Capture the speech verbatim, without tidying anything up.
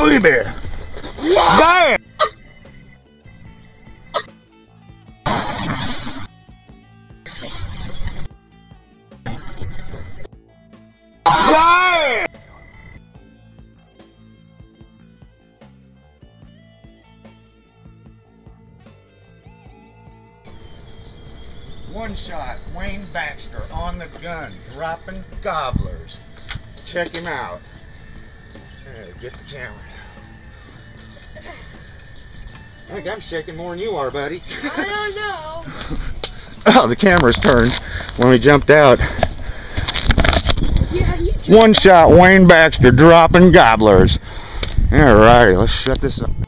baby. Bam! Bam! One shot, Wayne Baxter on the gun, dropping gobblers. Check him out. There, get the camera. I think I'm shaking more than you are, buddy. I don't know. Oh, the camera's turned when we jumped out. Yeah, you jumped One shot, Wayne Baxter, dropping gobblers. All right, let's shut this up.